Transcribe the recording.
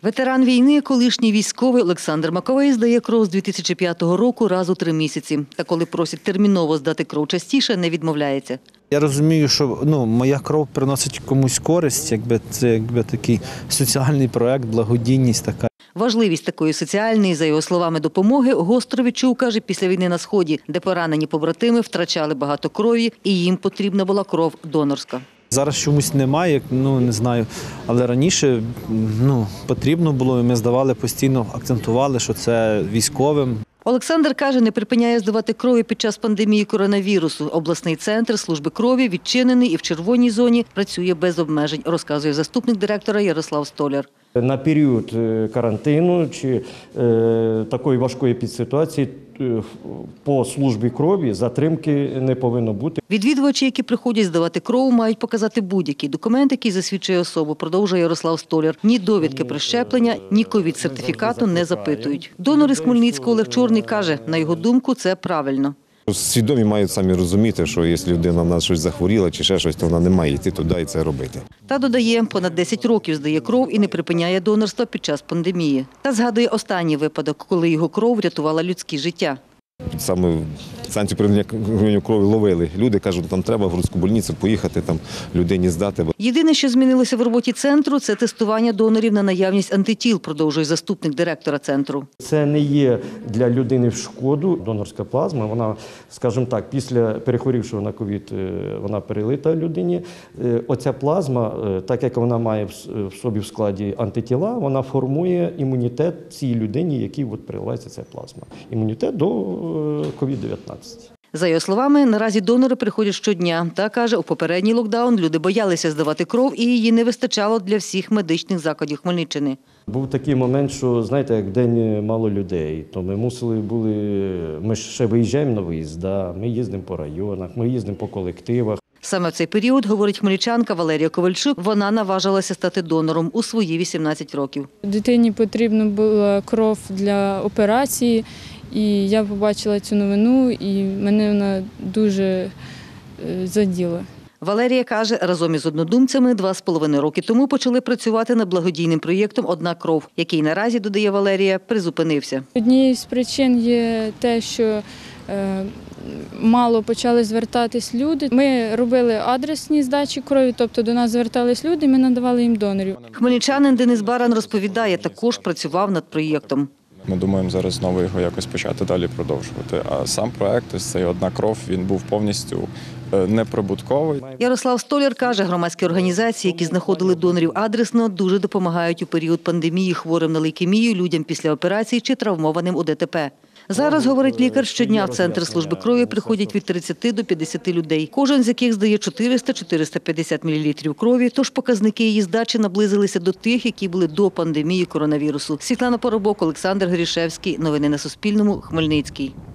Ветеран війни, колишній військовий Олександр Маковей здає кров з 2005 року раз у 3 місяці. Та коли просять терміново здати кров частіше, не відмовляється. Я розумію, що моя кров приносить комусь користь, це такий соціальний проект, благодійність така. Важливість такої соціальної, за його словами, допомоги гостро відчув, каже, після війни на Сході, де поранені побратими втрачали багато крові і їм потрібна була кров донорська. Зараз чомусь немає, не знаю, але раніше потрібно було, і ми здавали постійно, акцентували, що це військовим. Олександр каже, не припиняє здавати кров під час пандемії коронавірусу. Обласний центр служби крові відчинений і в червоній зоні працює без обмежень, розказує заступник директора Ярослав Столяр. На період карантину чи такої важкої підситуації по службі крові затримки не повинно бути. Відвідувачі, які приходять здавати кров, мають показати будь-який документ, який засвідчує особу, продовжує Ярослав Столяр. Ні довідки про щеплення, ні ковід-сертифікату не запитують. Донор із Хмельницького Олег Чорний каже, на його думку, це правильно. Свідомі мають самі розуміти, що якщо людина в нас щось захворіла чи ще щось, то вона не має йти туди і це робити. Та додає, понад 10 років здає кров і не припиняє донорства під час пандемії. Та згадує останній випадок, коли його кров врятувала людські життя. Саме в центрі прийняття крові ловили. Люди кажуть, там треба в Руську больницю поїхати, там людині здати. Єдине, що змінилося в роботі центру, це тестування донорів на наявність антитіл, продовжує заступник директора центру. Це не є для людини в шкоду. Донорська плазма, вона, скажімо так, після перехворівшого на ковід, вона перелита людині. Оця плазма, так як вона має в собі в складі антитіла, вона формує імунітет цій людині, якій переливається ця плазма. Імунітет до ковід-19. За його словами, наразі донори приходять щодня. Та, каже, у попередній локдаун люди боялися здавати кров і її не вистачало для всіх медичних закладів Хмельниччини. Був такий момент, що, знаєте, як день мало людей, то ми ще виїжджаємо на виїзд, ми їздимо по районах, ми їздимо по колективах. Саме в цей період, говорить хмельничанка Валерія Ковальчук, вона наважилася стати донором у свої 18 років. Дитині потрібна була кров для операції, і я побачила цю новину, і мене вона дуже заділа. Валерія каже, разом із однодумцями 2,5 роки тому почали працювати над благодійним проєктом «Одна кров», який наразі, додає Валерія, призупинився. Однією з причин є те, що мало почали звертатись люди. Ми робили адресні здачі крові, тобто до нас звертались люди, і ми надавали їм донорів. Хмельничанин Денис Баран розповідає, також працював над проєктом. Ми думаємо зараз знову його якось почати далі продовжувати. А сам проект, цей «Одна кров», він був повністю неприбутковий. Ярослав Столяр каже, громадські організації, які знаходили донорів адресно, дуже допомагають у період пандемії хворим на лейкемію, людям після операцій чи травмованим у ДТП. Зараз, говорить лікар, щодня в Центр служби крові приходять від 30 до 50 людей, кожен з яких здає 400-450 мл крові, тож показники її здачі наблизилися до тих, які були до пандемії коронавірусу. Світлана Поробок, Олександр Горішевський. Новини на Суспільному. Хмельницький.